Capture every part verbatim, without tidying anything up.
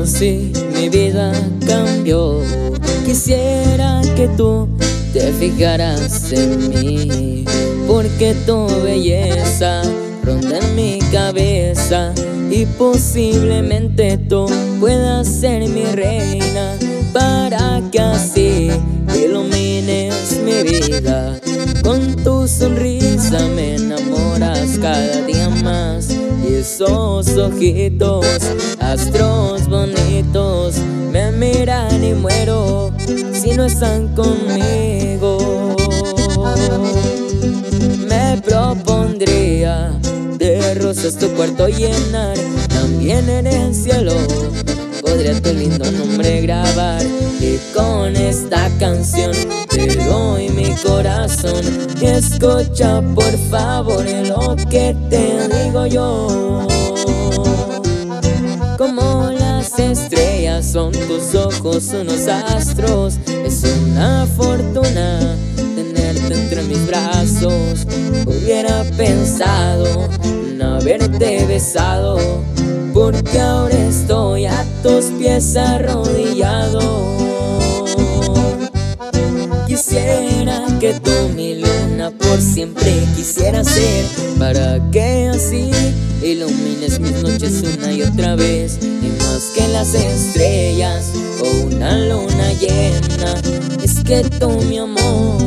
sí, mi vida cambió. Quisiera que tú te fijaras en mí, porque tu belleza ronda en mi cabeza y posiblemente tú puedas ser mi reina, para que así ilumines mi vida. Con tu sonrisa me enamoras cada día más, y esos ojitos, astros bonitos, me miran y muero si no están conmigo. Me propondría de rosas tu cuarto llenar, también en el cielo podría tu lindo nombre grabar. Y con esta canción te doy mi corazón, y escucha por favor lo que te digo yo. Como las estrellas son tus ojos unos astros, es una fortuna tenerte entre mis brazos. Hubiera pensado en haberte besado, porque ahora estoy a tus pies arrodillado. Quisiera que tú mi luna por siempre quisiera ser, para que así ilumines mis noches una y otra vez. Y más que las estrellas o una luna llena, es que tú mi amor,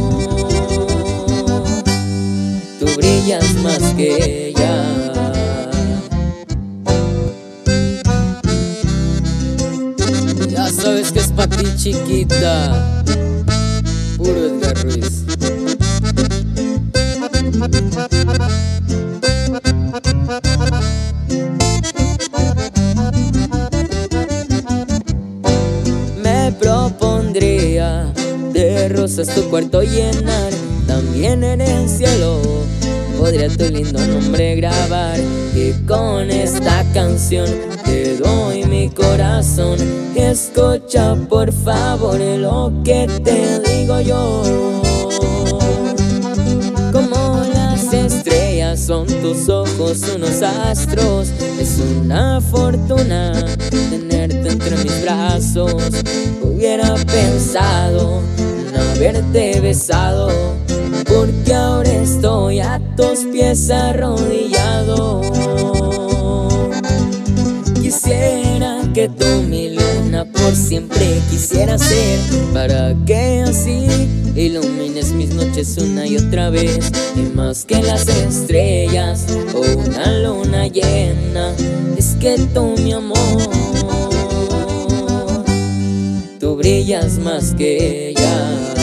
tú brillas más que ella. Ya sabes que es pa' ti, chiquita. Puro Edgar Ruiz. Me propondría de rosas tu cuarto llenar, también en el cielo podría tu lindo nombre grabar. Y con esta canción te doy mi corazón, y escucha por favor lo que te digo yo. Como las estrellas son tus ojos unos astros, es una fortuna tenerte entre mis brazos. Hubiera pensado en haberte besado, porque ahora estoy a tus pies arrodillado. Quisiera que tú mi luna por siempre quisiera ser, para que así ilumines mis noches una y otra vez. Y más que las estrellas o una luna llena, es que tú mi amor, tú brillas más que ella.